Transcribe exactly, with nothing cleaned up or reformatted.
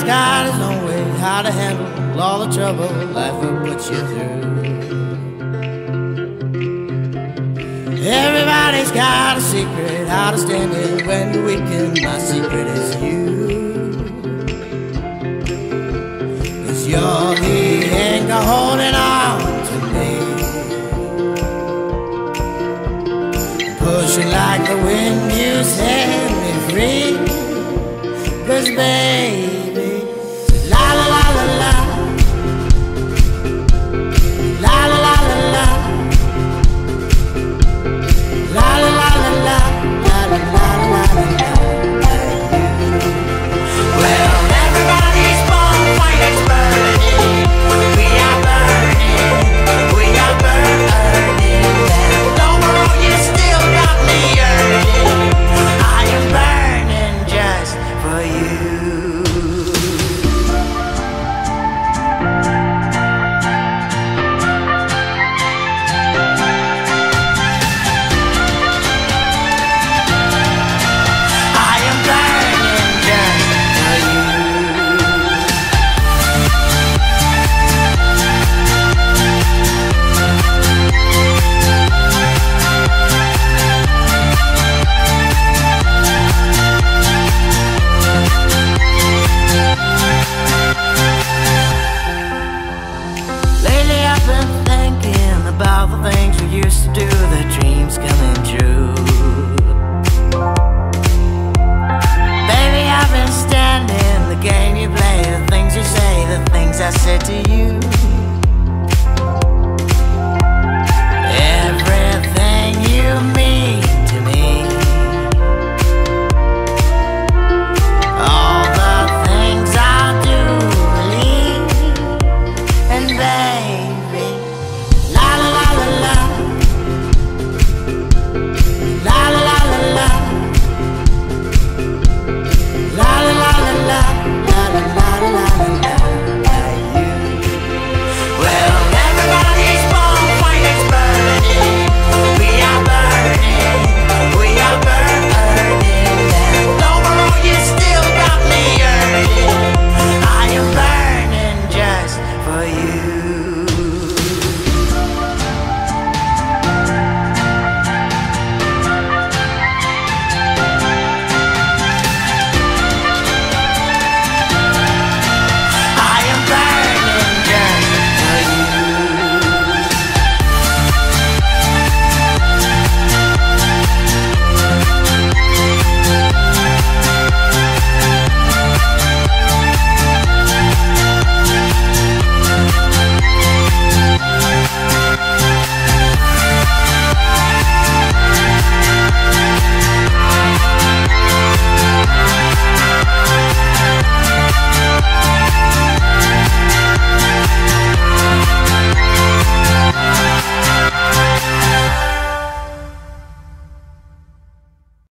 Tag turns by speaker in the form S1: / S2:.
S1: got his own way how to handle all the trouble life will put you through. Everybody's got a secret how to stand it when you're weak, and my secret is you. 'Cause you're the anchor holding on to me, pushing like the wind, you set me free.